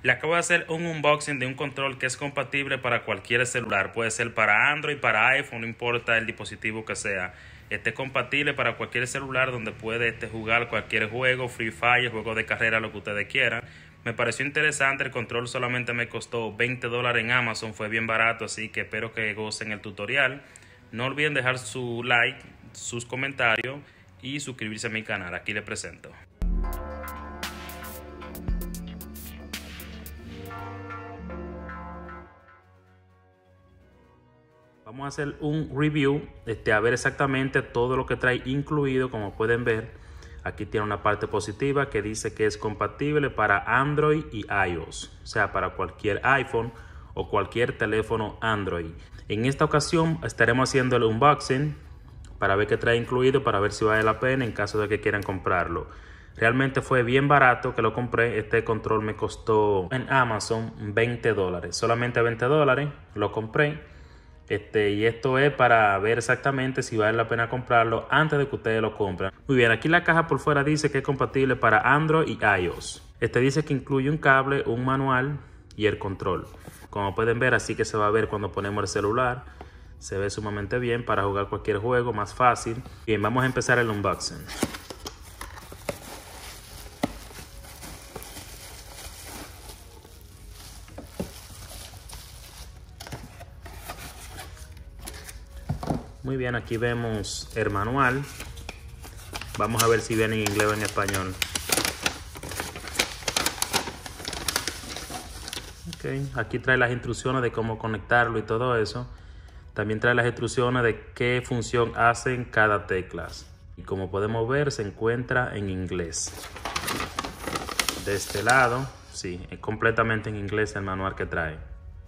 Le acabo de hacer un unboxing de un control que es compatible para cualquier celular. Puede ser para Android, para iPhone, no importa el dispositivo que sea. Esté compatible para cualquier celular donde puede jugar cualquier juego, Free Fire, juego de carrera, lo que ustedes quieran. Me pareció interesante, el control solamente me costó $20 en Amazon, fue bien barato, así que espero que gocen el tutorial. No olviden dejar su like, sus comentarios y suscribirse a mi canal. Aquí les presento. Vamos a hacer un review, a ver exactamente todo lo que trae incluido. Como pueden ver, aquí tiene una parte positiva que dice que es compatible para Android y iOS, o sea, para cualquier iPhone o cualquier teléfono Android. En esta ocasión estaremos haciendo el unboxing para ver qué trae incluido, para ver si vale la pena en caso de que quieran comprarlo. Realmente fue bien barato que lo compré. Este control me costó en Amazon $20, solamente $20 lo compré. Y esto es para ver exactamente si vale la pena comprarlo antes de que ustedes lo compren. Muy bien, aquí la caja por fuera dice que es compatible para Android y iOS. Dice que incluye un cable, un manual y el control. Como pueden ver, así que se va a ver cuando ponemos el celular. Se ve sumamente bien para jugar cualquier juego, más fácil. Bien, vamos a empezar el unboxing. Muy bien, aquí vemos el manual. Vamos a ver si viene en inglés o en español. Okay. Aquí trae las instrucciones de cómo conectarlo y todo eso. También trae las instrucciones de qué función hacen cada tecla. Y como podemos ver, se encuentra en inglés. De este lado, sí, es completamente en inglés el manual que trae.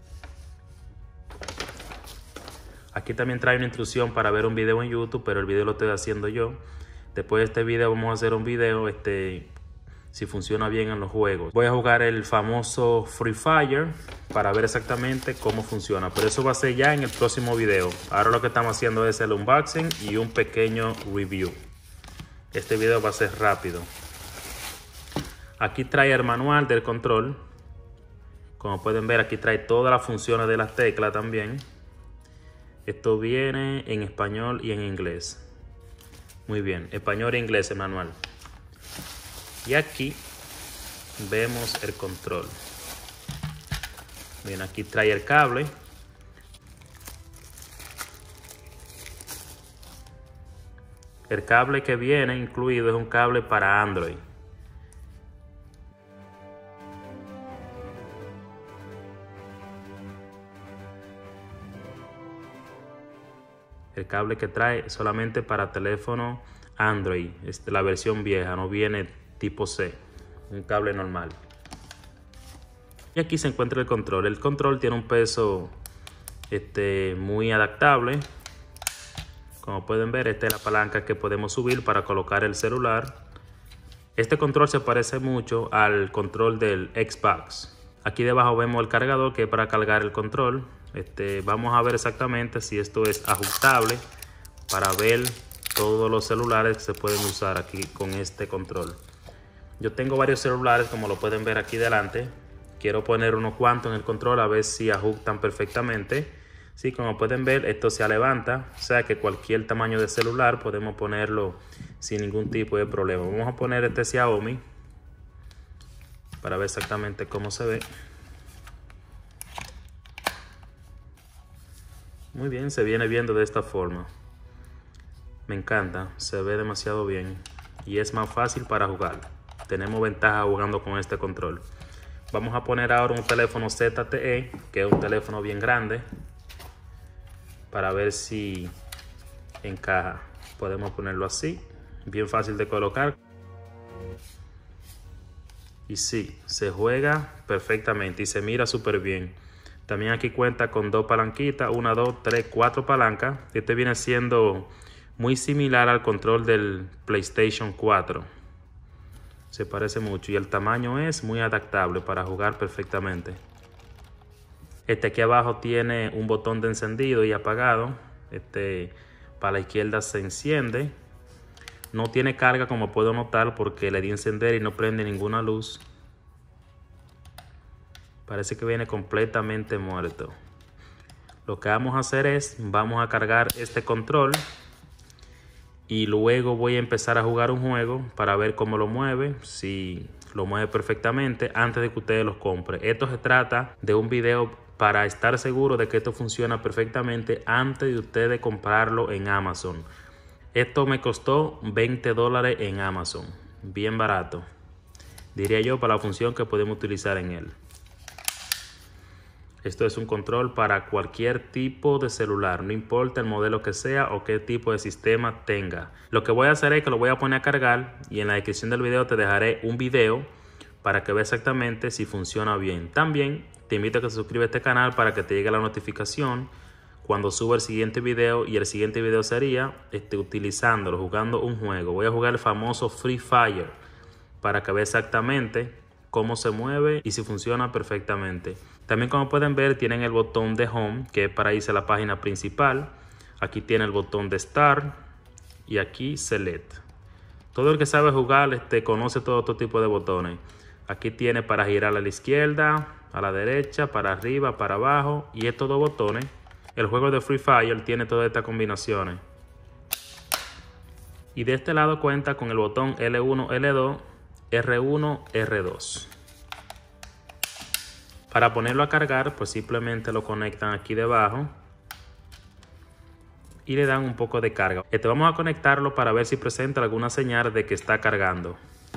Aquí también trae una instrucción para ver un video en YouTube, pero el video lo estoy haciendo yo. Después de este video vamos a hacer un video si funciona bien en los juegos. Voy a jugar el famoso Free Fire para ver exactamente cómo funciona, pero eso va a ser ya en el próximo video. Ahora lo que estamos haciendo es el unboxing y un pequeño review. Este video va a ser rápido. Aquí trae el manual del control. Como pueden ver, aquí trae todas las funciones de las teclas también. Esto viene en español y en inglés. Muy bien, español e inglés el manual. Y aquí vemos el control. Bien, aquí trae el cable. El cable que viene incluido es un cable para Android. El cable que trae solamente para teléfono Android, la versión vieja, no viene tipo C, un cable normal. Y aquí se encuentra el control. El control tiene un peso muy adaptable. Como pueden ver, esta es la palanca que podemos subir para colocar el celular. Este control se parece mucho al control del Xbox. Aquí debajo vemos el cargador, que es para cargar el control. Vamos a ver exactamente si esto es ajustable para ver todos los celulares que se pueden usar aquí con este control. Yo tengo varios celulares, como lo pueden ver aquí delante. Quiero poner unos cuantos en el control a ver si ajustan perfectamente. Sí, como pueden ver, esto se levanta, o sea que cualquier tamaño de celular podemos ponerlo sin ningún tipo de problema. Vamos a poner este Xiaomi para ver exactamente cómo se ve. Muy bien, se viene viendo de esta forma. Me encanta, se ve demasiado bien y es más fácil para jugar. Tenemos ventaja jugando con este control. Vamos a poner ahora un teléfono ZTE, que es un teléfono bien grande, para ver si encaja. Podemos ponerlo así, bien fácil de colocar. Y sí, se juega perfectamente y se mira súper bien. También aquí cuenta con dos palanquitas, 1, 2, 3, 4 palancas. Este viene siendo muy similar al control del PlayStation 4. Se parece mucho y el tamaño es muy adaptable para jugar perfectamente. Aquí abajo tiene un botón de encendido y apagado. Para la izquierda se enciende. No tiene carga, como puedo notar, porque le di a encender y no prende ninguna luz. Parece que viene completamente muerto. Lo que vamos a hacer es, vamos a cargar este control y luego voy a empezar a jugar un juego para ver cómo lo mueve, si lo mueve perfectamente antes de que ustedes los compren. Esto se trata de un video para estar seguro de que esto funciona perfectamente antes de ustedes comprarlo en Amazon. Esto me costó $20 en Amazon, bien barato, diría yo, para la función que podemos utilizar en él. Esto es un control para cualquier tipo de celular, no importa el modelo que sea o qué tipo de sistema tenga. Lo que voy a hacer es que lo voy a poner a cargar y en la descripción del video te dejaré un video para que veas exactamente si funciona bien. También te invito a que te suscribas a este canal para que te llegue la notificación cuando suba el siguiente video, y el siguiente video sería utilizándolo, jugando un juego. Voy a jugar el famoso Free Fire para que veas exactamente cómo se mueve y si funciona perfectamente. También, como pueden ver, tienen el botón de Home, que es para irse a la página principal. Aquí tiene el botón de Start y aquí Select. Todo el que sabe jugar conoce todo este tipo de botones. Aquí tiene para girar a la izquierda, a la derecha, para arriba, para abajo, y estos dos botones. El juego de Free Fire tiene todas estas combinaciones. Y de este lado cuenta con el botón L1, L2, R1, R2. Para ponerlo a cargar, pues simplemente lo conectan aquí debajo y le dan un poco de carga. Vamos a conectarlo para ver si presenta alguna señal de que está cargando.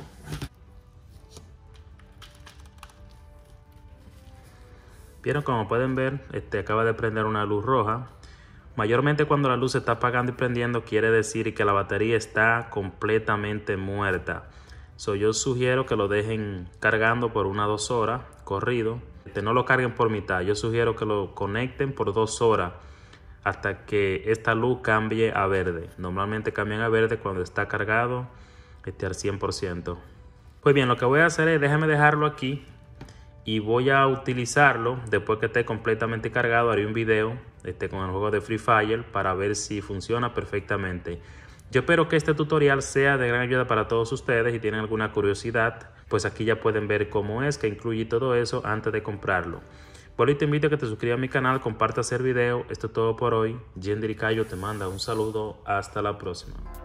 Vieron, como pueden ver, acaba de prender una luz roja. Mayormente cuando la luz se está apagando y prendiendo, quiere decir que la batería está completamente muerta. Yo sugiero que lo dejen cargando por 1 o 2 horas corrido. No lo carguen por mitad. Yo sugiero que lo conecten por 2 horas hasta que esta luz cambie a verde. Normalmente cambian a verde cuando está cargado al 100%. Pues bien, lo que voy a hacer es, déjame dejarlo aquí y voy a utilizarlo después que esté completamente cargado. Haré un video con el juego de Free Fire para ver si funciona perfectamente. Yo espero que este tutorial sea de gran ayuda para todos ustedes. Si tienen alguna curiosidad, pues aquí ya pueden ver cómo es, que incluye todo eso antes de comprarlo. Por hoy te invito a que te suscribas a mi canal, compartas el video. Esto es todo por hoy. Yendiri Cayo te manda un saludo. Hasta la próxima.